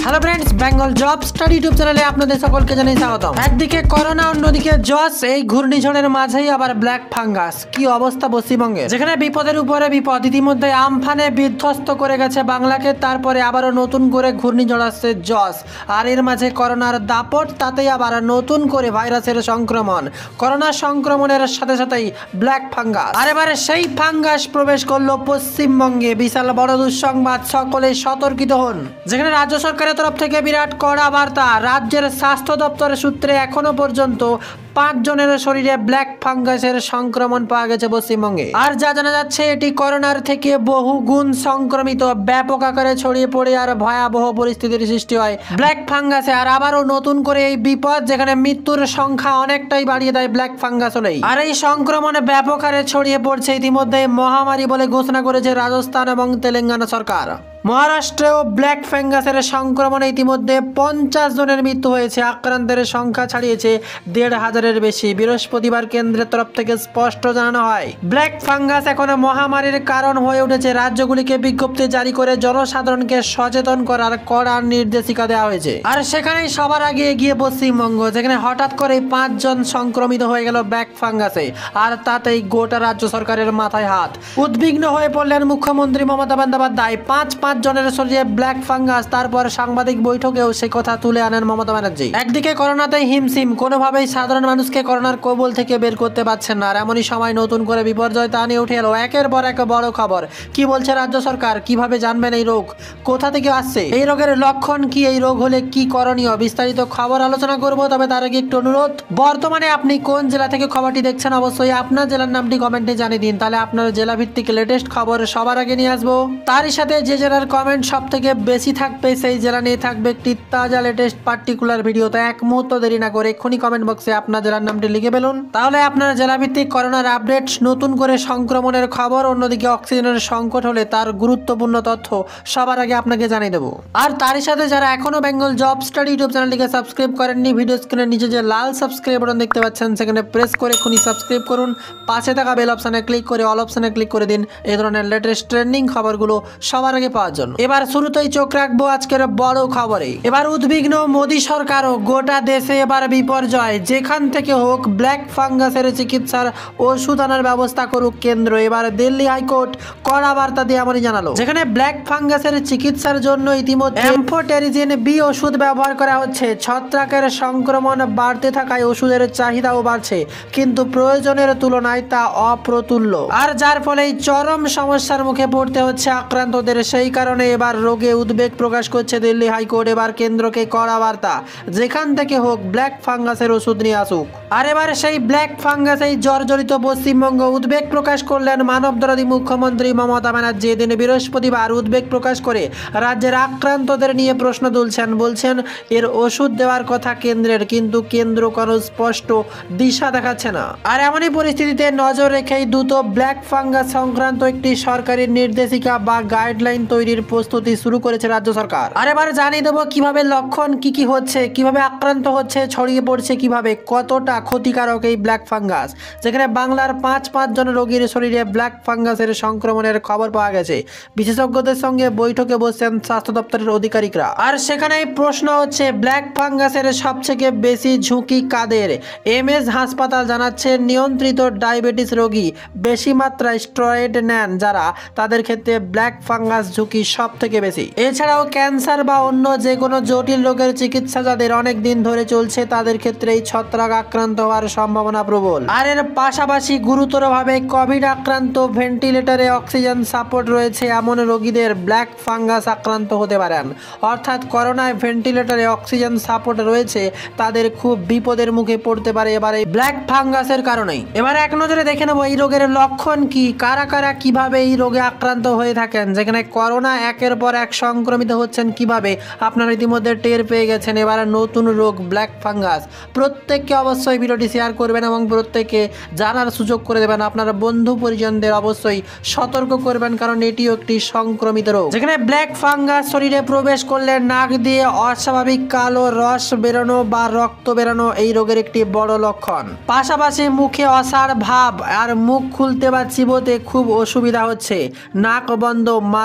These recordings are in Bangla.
Hello friends, Bengal job study YouTube চ্যানেলে আপনাদের সকলকে জানাই স্বাগতম। একদিকে করোনা, অন্যদিকে জস। এই ঘূর্ণিঝড়ের মাঝেই আবার ব্ল্যাক ফাঙ্গাস। কি অবস্থা পশ্চিমবঙ্গে, যেখানে বিপদের উপরে বিপদ। ইতিমধ্যে আমফানে বিধ্বস্ত করে গেছে বাংলাকে, তারপরে আবারও নতুন করে ঘূর্ণিঝড় আসছে জস। আর এর মাঝে করোনার দাপট, তাতেই আবার নতুন করে ভাইরাসের সংক্রমণ। করোনা সংক্রমণের সাথে সাথেই ব্ল্যাক ফাঙ্গাস। আর এবারে সেই ফাঙ্গাস প্রবেশ করলো পশ্চিমবঙ্গে। বিশাল বড় দুঃসংবাদ, সকলে সতর্কিত হন। যেখানে রাজ্য সরকারের তরফ থেকে বিরাট কড়া বার্তা। রাজ্যের স্বাস্থ্য দপ্তরের সূত্রে এখনো পর্যন্ত 5 জনের শরীরে ব্ল্যাক ফাঙ্গাসের সংক্রমণ পাওয়া গেছে পশ্চিমবঙ্গে। আর যা জানা যাচ্ছে, এটি করোনার থেকে বহু গুণ সংক্রমিত, ব্যাপক আকারে ছড়িয়ে পড়ে আর ভয়াবহ পরিস্থিতির সৃষ্টি হয় ব্ল্যাক ফাঙ্গাসে। আর আবারও নতুন করে এই বিপদ, যেখানে মৃত্যুর সংখ্যা অনেকটাই বাড়িয়ে দেয় ব্ল্যাক ফাঙ্গাস হলেই। আর এই সংক্রমণে ব্যাপক হারে ছড়িয়ে পড়ছে। ইতিমধ্যে মহামারী বলে ঘোষণা করেছে রাজস্থান এবং তেলেঙ্গানা সরকার। মহারাষ্ট্রেও ব্ল্যাক ফাঙ্গাসের সংক্রমণে ইতিমধ্যে 50 জনের মৃত্যু হয়েছে। আক্রান্তের সংখ্যা ছাড়িয়েছে 1,500-এর বেশি। বৃহস্পতিবার কেন্দ্রের তরফ থেকে স্পষ্ট জানানো হয়, ব্ল্যাক ফাঙ্গাস এখন মহামারীর কারণ হয়ে উঠেছে। রাজ্যগুলিকে বিজ্ঞপ্তি জারি করে জনসাধারণকে সচেতন করার কড়া নির্দেশিকা দেওয়া হয়েছে। আর সেখানেই সবার আগে এগিয়ে পশ্চিমবঙ্গ, যেখানে হঠাৎ করে 5 জন সংক্রমিত হয়ে গেল ব্ল্যাক ফাঙ্গাসে। আর তাতেই গোটা রাজ্য সরকারের মাথায় হাত। উদ্বিগ্ন হয়ে পড়লেন মুখ্যমন্ত্রী মমতা বন্দ্যোপাধ্যায়। 5 জনের শরীরে ব্ল্যাক ফাঙ্গাস। তারপর সাংবাদিক বৈঠকেও সে কথা তুলে আনেন মমতা ব্যানার্জি। একদিকে করোনাতে হিমশিম, কোনোভাবেই সাধারণ মানুষকে করোনার কবল থেকে বের করতে পারছেন না। আর এমনই সময় নতুন করে বিপর্যয় তা নিয়ে উঠে এলো একের পর এক বড় খবর। কি বলছে রাজ্য সরকার, কিভাবে জানবেন এই রোগ, কোথা থেকে আসছে, এই রোগের লক্ষণ কি, এই রোগ হলে কি করণীয়, বিস্তারিত খবর আলোচনা করব। তবে তার আগে একটু অনুরোধ, বর্তমানে আপনি কোন জেলা থেকে খবরটি দেখছেন, অবশ্যই আপনার জেলার নামটি কমেন্টে জানিয়ে দিন। তাহলে আপনার জেলা ভিত্তিক লেটেস্ট খবর সবার আগে নিয়ে আসবো। তারই সাথে যে জেলার কমেন্ট সব থেকে বেশি থাকবে, সেই জেলা নিয়ে থাকবে একটি তাজা লেটেস্ট পার্টিকুলার ভিডিও। তো এক মুহূর্ত দেরি না করে এক্ষুনি কমেন্ট বক্সে আপনার জেলার নামটি লিখে ফেলুন। তাহলে আপনার জেলা ভিত্তিক করোনার আপডেট, নতুন করে সংক্রমণের খবর, অন্যদিকে অক্সিজেনের সংকট হলে তার গুরুত্বপূর্ণ তথ্য সবার আগে আপনাকে জানিয়ে দেবো। আর তারই সাথে যারা এখনো বেঙ্গল জব স্টাডি ইউটিউব চ্যানেলটিকে সাবস্ক্রাইব করেননি, ভিডিও স্ক্রিনের নিচে যে লাল সাবস্ক্রাইব বাটন দেখতে পাচ্ছেন, সেখানে প্রেস করে এক্ষুনি সাবস্ক্রাইব করুন। পাশে থাকা বেল অপশানে ক্লিক করে অল অপশানে ক্লিক করে দিন, এই ধরনের লেটেস্ট ট্রেন্ডিং খবরগুলো সবার আগে পাওয়ার জন্য। এবার শুরুতেই চোখ রাখবো আজকের বড় খবরে। এবার উদ্বিগ্ন মোদী সরকারও, গোটা দেশে এবার বিপর্যয়। যেখান থেকে হোক ব্ল্যাক ফাঙ্গাসের চিকিৎসার ওষুধ আনার ব্যবস্থা করুক কেন্দ্র। এবার দিল্লি হাইকোর্ট কড়া বার্তা দিয়ে এমনই জানালো, যেখানে ব্ল্যাক ফাঙ্গাসের চিকিৎসার জন্য ইতিমধ্যে এমফোটেরিজিন বি ওষুধ ব্যবহার করা হচ্ছে। ছত্রাকের সংক্রমণ বাড়তে থাকায় ওষুধের চাহিদাও বাড়ছে, কিন্তু প্রয়োজনের তুলনায় তা অপ্রতুল্য। আর যার ফলে চরম সমস্যার মুখে পড়তে হচ্ছে আক্রান্তদের। সেই কারণে এবার রোগে উদ্বেগ প্রকাশ করছে দিল্লি হাইকোর্ট। এবার কেন্দ্রকে কড়া বার্তা, যেখান থেকে হোক ব্ল্যাক ফাঙ্গাসের ওষুধ নিয়ে আসুক। আর এবার সেই ব্ল্যাক ফাঙ্গাসেই জর্জরিত পশ্চিমবঙ্গ। উদ্বেগ প্রকাশ করলেন মানবদরদী মুখ্যমন্ত্রী মমতা ব্যানার্জি। এদিন বৃহস্পতিবার উদ্বেগ প্রকাশ করে রাজ্যের আক্রান্তদের নিয়ে প্রশ্ন তুলছেন। বলছেন এর ওষুধ দেওয়ার কথা কেন্দ্রের, কিন্তু কেন্দ্র কোনো স্পষ্ট দিশা দেখাচ্ছে না। আর এমনই পরিস্থিতিতে নজর রেখেই দ্রুত ব্ল্যাক ফাঙ্গাস সংক্রান্ত একটি সরকারি নির্দেশিকা বা গাইডলাইন তৈরির প্রস্তুতি শুরু করেছে রাজ্য সরকার। আর এবার জানিয়ে দেবো কিভাবে লক্ষণ কি হচ্ছে, কিভাবে আক্রান্ত হচ্ছে, ছড়িয়ে পড়ছে কিভাবে, কতটা ক্ষতিকারক এই ব্ল্যাক ফাঙ্গাস। যেখানে বাংলার 5 জন রোগীর শরীরে ব্ল্যাক ফাঙ্গাসের সংক্রমণের খবর পাওয়া গেছে। বিশেষজ্ঞদের সঙ্গে বৈঠকে বসছেন স্বাস্থ্য দপ্তরের আধিকারিকরা। আর সেখানে প্রশ্ন হচ্ছে, ব্ল্যাক ফাঙ্গাসের সবথেকে বেশি ঝুঁকি কাদের? এমএস হাসপাতাল জানাচ্ছে, নিয়ন্ত্রিত ডায়াবেটিস রোগী, বেশি মাত্রায় স্টেরয়েড নেন যারা, তাদের ক্ষেত্রে ব্ল্যাক ফাঙ্গাস ঝুঁকি সব থেকে বেশি। এছাড়াও ক্যান্সার বা অন্য যে কোনো জটিল রোগের চিকিৎসা যাদের অনেক দিন ধরে চলছে, তাদের ক্ষেত্রে এই ছত্রাক আক্রান্ত হওয়ার সম্ভাবনা প্রবল। আর এর পাশাপাশি গুরুতরভাবে কোভিড আক্রান্ত, ভেন্টিলেটরে অক্সিজেন সাপোর্ট রয়েছে এমন রোগীদের ব্ল্যাক ফাঙ্গাস আক্রান্ত হতে পারেন। অর্থাৎ করোনায় ভেন্টিলেটরে অক্সিজেন সাপোর্ট রয়েছে, তাদের খুব বিপদের মুখে পড়তে পারে এবার এই ব্ল্যাক ফাঙ্গাসের কারণেই। এবার এক নজরে দেখে নেব এই রোগের লক্ষণ কি, কারা কারা কিভাবে এই রোগে আক্রান্ত হয়ে থাকেন। যেখানে করোনা একের পর এক সংক্রমিত হচ্ছেন কিভাবে, আপনারা ইতিমধ্যে টের পেয়ে গেছেন। এবার নতুন রোগ ব্ল্যাক ফাঙ্গাস। প্রত্যেককে অবশ্যই ভিডিওটি শেয়ার করবেন এবং প্রত্যেককে জানার সুযোগ করে দেবেন। আপনার বন্ধু পরিজনদের অবশ্যই সতর্ক করবেন, কারণ এটিও একটি সংক্রমিত রোগ। যেখানে ব্ল্যাক ফাঙ্গাস শরীরে প্রবেশ করলে নাক দিয়ে অস্বাভাবিক কালো রস বেরোনো বা রক্ত বেরোনো এই রোগের একটি বড় লক্ষণ। পাশাপাশি মুখে অসাড় ভাব আর মুখ খুলতে বা চিবোতে খুব অসুবিধা হচ্ছে, নাক বন্ধ, মাথা ও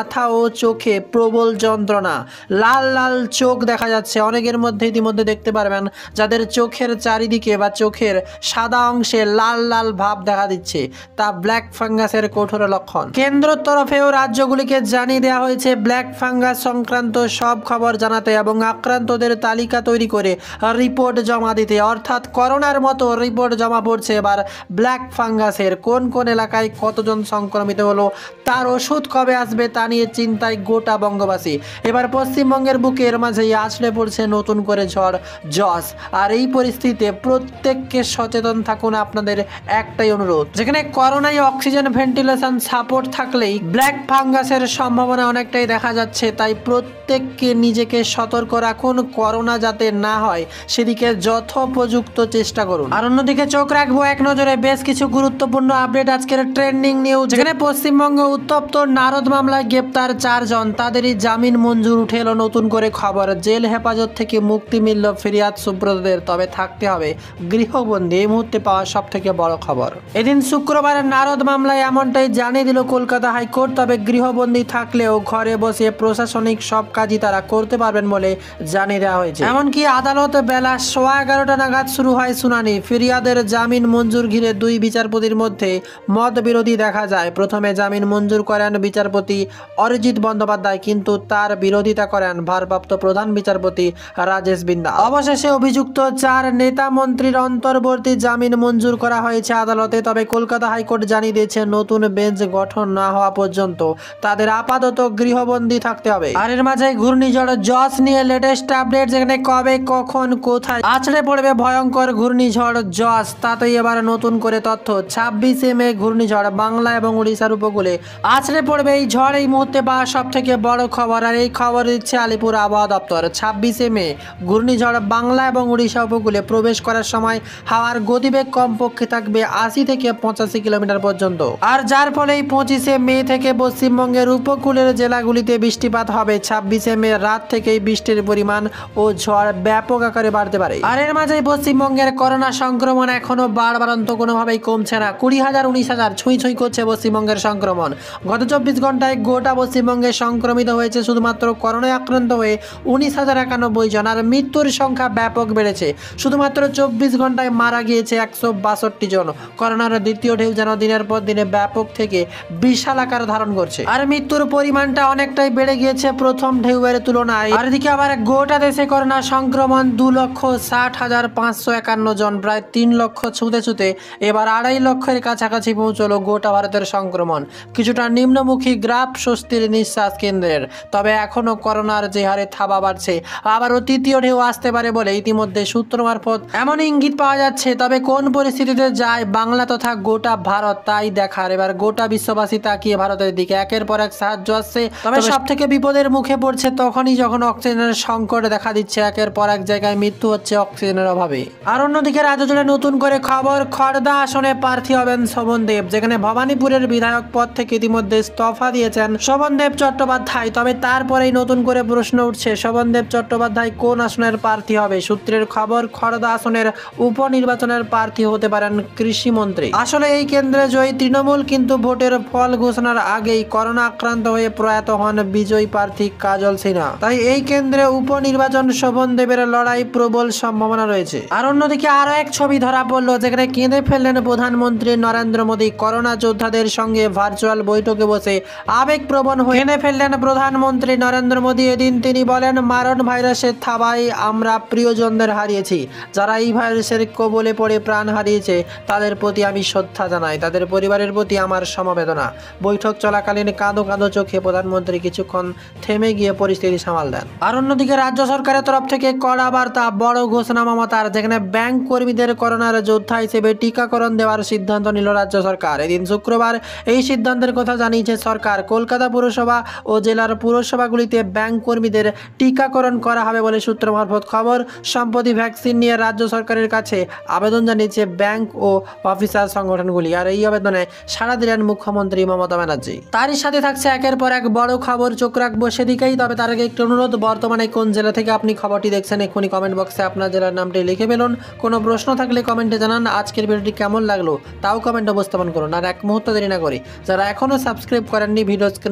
চোখে প্রবল যন্ত্রণা, লাল লাল চোখ দেখা যাচ্ছে। অনেকের মধ্যে ইতিমধ্যে দেখতে পারবেন যাদের চোখের চারিদিকে বা চোখের সাদা অংশে লাল লাল ভাব দেখা দিচ্ছে, তা ব্ল্যাক ফাঙ্গাসের কঠোর লক্ষণ। কেন্দ্রের তরফেও রাজ্যগুলিকে জানিয়ে দেওয়া হয়েছে ব্ল্যাক ফাঙ্গাস সংক্রান্ত সব খবর জানাতে এবং আক্রান্তদের তালিকা তৈরি করে রিপোর্ট জমা দিতে। অর্থাৎ করোনার মতো রিপোর্ট জমা পড়ছে এবার ব্ল্যাক ফাঙ্গাসের। কোন কোন এলাকায় কতজন সংক্রমিত হলো, তার ওষুধ কবে আসবে তা নিয়ে চিন্তায় গোটা বঙ্গবাসী। এবার পশ্চিমবঙ্গের বুকে এর মাঝেই আছড়ে পড়ছে নতুন করে ঝড় জস। আর এই পরিস্থিতিতে প্রত্যেককে সচেতন থাকুন, আপনাদের একটাই অনুরোধ। যেখানে করোনায় অক্সিজেন ভেন্টিলেশন সাপোর্ট থাকলেই ব্ল্যাক ফাঙ্গাসের সম্ভাবনা অনেকটাই দেখা যাচ্ছে, তাই প্রত্যেককে নিজেকে সতর্ক রাখুন, করোনা যাতে না হয় সেদিকে যথোপযুক্ত চেষ্টা করুন। আর অন্যদিকে চোখ রাখবো এক নজরে বেশ কিছু গুরুত্বপূর্ণ আপডেট, আজকের ট্রেন্ডিং নিউজ। যেখানে পশ্চিমবঙ্গ উত্তপ্ত নারদ মামলায় গ্রেপ্তার 4 জন, তাদেরই জামিন মঞ্জুর। উঠে এলো নতুন করে খবর, জেল হেফাজত থেকে মুক্তি মিলল ফিরিয়াদ সুব্রতদের, তবে থাকতে হবে গৃহবন্দী। এই মুহূর্তে পাওয়া সব থেকে বড় খবর। এদিন শুক্রবার নারদ মামলায় এমনটাই জানিয়ে দিল কলকাতা হাইকোর্ট, তবে গৃহবন্দী থাকলেও ঘরে বসে প্রশাসনিক সব কাজই তারা করতে পারবেন বলে জানিয়ে দেওয়া হয়েছে। এমনকি আদালত বেলা 11:15 নাগাদ শুরু হয় শুনানি। ফিরিয়াদের জামিন মঞ্জুর ঘিরে 2 বিচারপতির মধ্যে মত বিরোধী দেখা যায়। প্রথমে জামিন মঞ্জুর করেন বিচারপতি অরিজিৎ বন্দ্যোপাধ্যায়, কিন্তু তার বিরোধিতা করেন ভারপ্রাপ্ত প্রধান বিচারপতি রাজেশ বিন্দাস। অবশেষে অভিযুক্ত 4 নেতা মন্ত্রীর অন্তর্বর্তী জামিন মঞ্জুর করা হয়েছে আদালতে। তবে কলকাতা হাইকোর্ট জানিয়ে দিয়েছে নতুন বেঞ্চ গঠন না হওয়া পর্যন্ত তাদের আপাতত গৃহবন্দী থাকতে হবে। আর এর মাঝে ঘূর্ণিঝড় জস নিয়ে লেটেস্ট আপডেট, যেখানে কবে কখন কোথায় আছড়ে পড়বে ভয়ঙ্কর ঘূর্ণিঝড় জস, তাতেই এবার নতুন করে তথ্য। 26 মে ঘূর্ণিঝড় বাংলা এবং উড়িষ্যার উপকূলে আছড়ে পড়বে এই ঝড়, এই মুহূর্তে পাওয়া সব থেকে বড় খবর। আর এই খবর দিচ্ছে আলিপুর আবহাওয়া দপ্তর। 26 মে ঘূর্ণিঝড় বাংলা এবং উড়িষ্যা উপকূলে প্রবেশ করার সময় হাওয়ার গতিবেগ কমপক্ষে থাকবে 80 থেকে 85 কিলোমিটার পর্যন্ত। আর যার ফলে 25 মে থেকে পশ্চিমবঙ্গের উপকূলের জেলাগুলিতে বৃষ্টিপাত হবে। 26 মে রাত থেকেই বৃষ্টির পরিমাণ ও ঝড় ব্যাপক আকারে বাড়তে পারে। আর এর মাঝেই পশ্চিমবঙ্গের করোনা সংক্রমণ এখনো বাড়বাড়ন্ত কোনোভাবেই কমছে না। 20,000 19,000 ছুঁই করছে পশ্চিমবঙ্গের সংক্রমণ। গত 24 ঘন্টায় গোটা পশ্চিমবঙ্গে সংক্রমিত হয়েছে শুধুমাত্র করোনায় আক্রান্ত হয়ে 19,091 জন। আর মৃত্যুর সংখ্যা ব্যাপক বেড়েছে, শুধুমাত্র 24 ঘন্টায় মারা গিয়েছে 162 জন। করোনার দ্বিতীয় ঢেউ যেন দিনের পর দিনে ব্যাপক থেকে বিশাল আকার ধারণ করছে। আর মৃত্যুর পরিমাণটা অনেকটাই বেড়ে গিয়েছে প্রথম ঢেউয়ের তুলনায়। আর এদিকে আবার গোটা দেশে করোনা সংক্রমণ 2,60,551 জন, প্রায় 3 লক্ষ ছুঁতে এবার 2.5 লক্ষের কাছাকাছি পৌঁছলো গোটা ভারতের সংক্রমণ। কিছুটা নিম্নমুখী গ্রাফ, স্বস্তির নিঃশ্বাস কেন্দ্রের। তবে এখনো করোনার যে হারে থাবা বাড়ছে, আবারও তৃতীয় ঢেউ আসতে পারে বলে ইতিমধ্যে সূত্র মারফত এমন ইঙ্গিত পাওয়া যাচ্ছে। তবে কোন পরিস্থিতিতে যায় বাংলা তথা গোটা ভারত তাই দেখার। এবার গোটা বিশ্ববাসী তাকিয়ে ভারতের দিকে, একের পর এক সাহায্য আসছে। তবে সব থেকে বিপদের মুখে পড়ছে তখনই যখন অক্সিজেনের সংকট দেখা দিচ্ছে। একের পর এক জায়গায় মৃত্যু হচ্ছে অক্সিজেনের অভাবে। আর অন্যদিকে রাজ্য জুড়ে নতুন করে খবর, খড়দা আসনে প্রার্থী হবেন শোভনদেব। যেখানে ভবানীপুরের বিধায়ক পদ থেকে ইতিমধ্যে ইস্তফা দিয়েছেন শোভনদেব চট্টোপাধ্যায়। তবে তারপরেই নতুন করে প্রশ্ন উঠছে, শোভনদেব চট্টোপাধ্যায় কোন আসনের প্রার্থী হবে? সূত্রের খবর, খড়দা আসনের উপনির্বাচনের প্রার্থী হতে পারেন কৃষিমন্ত্রী। আসলে এই কেন্দ্রে জয়ী তৃণমূল, কিন্তু ভোটের ফল ঘোষণার আগেই করোনা আক্রান্ত হয়ে প্রয়াত হন বিজয়ী প্রার্থী কাজল সিনহা। তাই এই কেন্দ্রে উপনির্বাচন শোভনদেবের লড়াই প্রবল সম্ভাবনা রয়েছে। আর অন্যদিকে আরো এক ছবি ধরা পড়লো, যেখানে কেঁদে ফেললেন প্রধানমন্ত্রী নরেন্দ্র মোদী। করোনা যোদ্ধাদের সঙ্গে ভার্চুয়াল বৈঠকে বসে আবেগপ্রবণ হয়ে কেঁদে ফেললেন প্রধানমন্ত্রী নরেন্দ্র মোদী। এদিন তিনি বলেন, মারণ ভাইরাসের থাবায় আমরা প্রিয়জনদের হারিয়েছি। যারা এই ভাইরাসের কবলে পড়ে প্রাণ হারিয়েছে তাদের প্রতি আমি শ্রদ্ধা জানাই, তাদের পরিবারের প্রতি আমার সমবেদনা। বৈঠক চলাকালীন কাঁদো কাঁদো চোখে প্রধানমন্ত্রী কিছুক্ষণ থেমে গিয়ে পরিস্থিতি সামাল দেন। আর অন্যদিকে রাজ্য সরকারের তরফ থেকে কড়া বার্তা, বড় ঘোষণা মমতার। যেখানে ব্যাংক কর্মীদের করোনার যোদ্ধা হিসেবে টিকাকরণ দেওয়ার সিদ্ধান্ত নিল রাজ্য সরকার। এদিন শুক্রবার এই সিদ্ধান্তের কথা জানিয়েছে সরকার। কলকাতা পুরসভা ও জেলার পুরসভাগুলিতে ব্যাংক কর্মীদের টিকাকরণ করা হবে বলে সূত্র মারফত খবর। সম্প্রতি ভ্যাকসিন নিয়ে রাজ্য সরকারের কাছে আবেদন জানিয়েছে ব্যাংক ও অফিসার সংগঠনগুলি। আর এই আবেদনে সাড়া দিলেন মুখ্যমন্ত্রী মমতা ব্যানার্জি। তারই সাথে থাকছে একের পর এক বড় খবর, চোখ রাখবো সেদিকেই। তবে তার আগে একটু অনুরোধ, বর্তমানে কোন জেলা থেকে আপনি খবরটি দেখছেন এক্ষুনি কমেন্ট বক্সে আপনার জেলার নামটি লিখে ফেলুন। কোনো প্রশ্ন থাকলে কমেন্টে জানান। আজকের ভিডিওটি কেমন লাগলো তাও কমেন্টে উপস্থাপন করুন। আর এক মুহূর্ত দেরি না করে যারা এখনো সাবস্ক্রাইব করেননি, ভিডিও স্ক্রিনের উপরে যে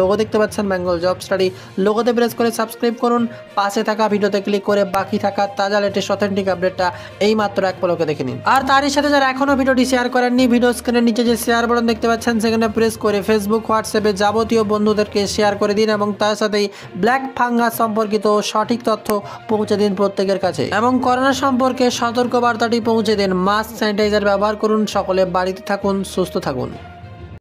লোগো দেখতে পাচ্ছেন বেঙ্গল জব স্টাডি, লোগোতে প্রেস করে সাবস্ক্রাইব করুন। পাশে থাকা ভিডিওতে ক্লিক করে বাকি থাকা তাজা লেটেস্ট অথেন্টিক আপডেটটা এই মাত্র এক পলকে দেখে নিন। আর তারই সাথে যারা এখনো ভিডিওটি শেয়ার করেননি, ভিডিও স্ক্রিনের নিচে যে শেয়ার বাটন দেখতে পাচ্ছেন সেখানে প্রেস করে ফেসবুক হোয়াটসঅ্যাপে যাবতীয় বন্ধুদেরকে শেয়ার করে দিন এবং তার সাথেই ব্ল্যাক ফাঙ্গাস সম্পর্কিত সঠিক তথ্য পৌঁছে দিন প্রত্যেকের কাছে এবং করোনা সম্পর্কে সতর্ক বার্তাটি পৌঁছে দিন। মাস্ক, স্যানিটাইজার ব্যবহার করুন। সকলে বাড়িতে থাকুন, সুস্থ থাকুন।